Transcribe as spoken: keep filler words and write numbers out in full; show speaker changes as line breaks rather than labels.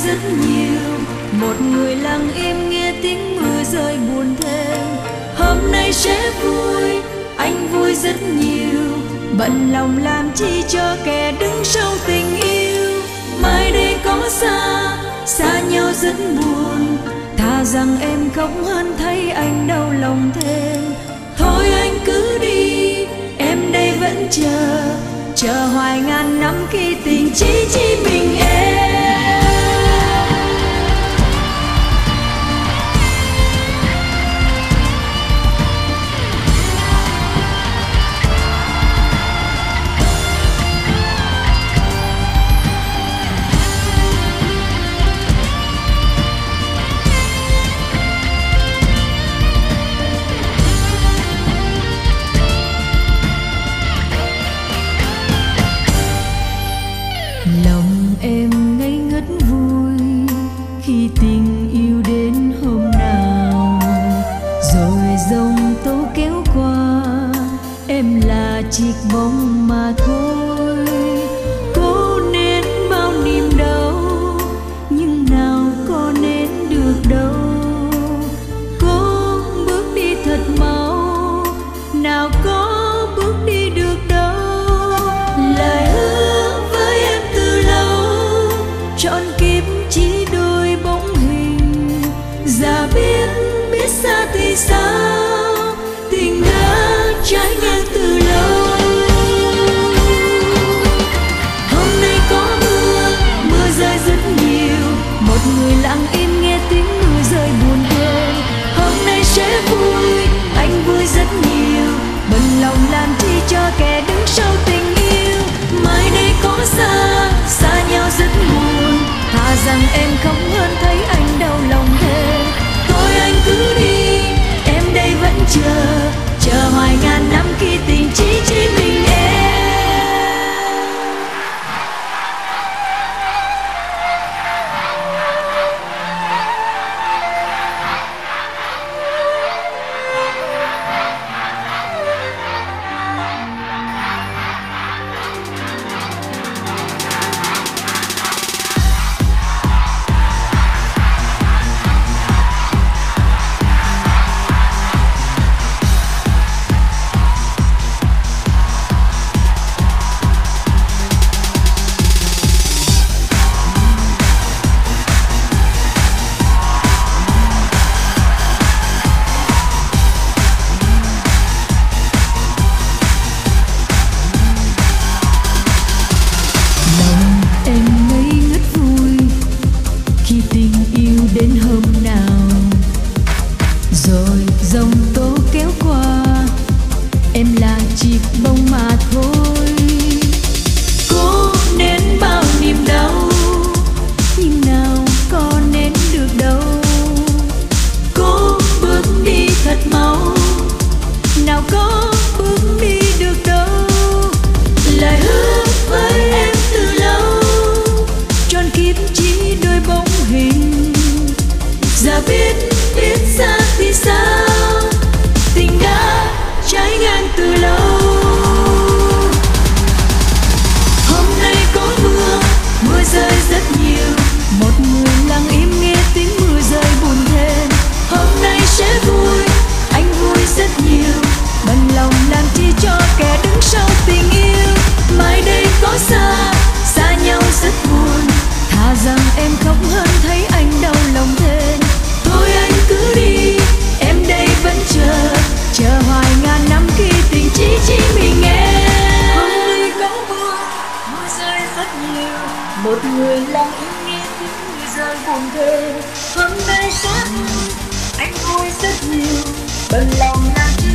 rất nhiều. Một người lặng im nghe tiếng mưa rơi buồn thêm. Hôm nay sẽ vui, anh vui rất nhiều. Bận lòng làm chi cho kẻ đứng sau tình yêu. Mai đây có xa, xa nhau rất buồn. Thà rằng em khóc hơn thấy anh đau lòng thêm. Thôi anh cứ đi, em đây vẫn chờ. Chờ hoài ngàn năm khi tình chỉ chỉ mình em.
Lòng em ngây ngất vui khi tình yêu đến hôm nào. Rồi dòng tố kéo qua, em là chiếc bóng mà thôi. Cố nén bao niềm đau, nhưng nào có nén được đâu. Cố bước đi thật mau, nào có bước đi được đâu.
Lời hứa với em từ lâu, trọn kiếp chỉ đôi bóng hình. Giờ biết, biết xa thì sao, tình đã trái ngang từ lâu. Hôm nay có mưa, mưa rơi rất nhiều. Một người lặng im nghe tiếng mưa rơi buồn thêm. Hôm nay sẽ vui, anh vui rất nhiều. Bận lòng làm chi cho kẻ đứng sau tình yêu. Mai đây có xa, xa nhau rất buồn. Thà rằng em khóc hơn thấy anh đau lòng thêm. Thôi anh cứ đi, em đây vẫn chờ. Chờ hoài ngàn năm khi tình chỉ chỉ mình em.
Đến hôm nào rồi dòng tố kéo qua, em là chiếc bóng mà thôi.
Cố nén bao niềm đau,
nhưng nào có nén được đâu.
Cố bước đi thật mau,
nào có bước đi được đâu.
lời hứa với em từ lâu,
trọn kiếp chỉ đôi bóng hình.
giờ biết, biết xa thì sao, tình đã trái ngang từ lâu. Hôm nay có mưa, mưa rơi rất nhiều.
Một người lặng im nghe tiếng mưa rơi buồn thêm.
Hôm nay sẽ vui, anh vui rất nhiều.
Bận lòng làm chi cho kẻ đứng sau tình yêu.
Mai đây có xa, xa nhau rất buồn.
Thà rằng em khóc hơn thấy anh đau lòng thêm.
Thôi anh cứ đi, em đây vẫn chờ.
Chờ hoài ngàn năm khi tình chỉ chỉ mình em.
Hôm nay có mưa, mưa rơi rất nhiều.
Một người lặng im nghe tiếng mưa rơi buồn thêm.
Hôm nay sẽ vui, anh vui rất nhiều.
Bận lòng làm chi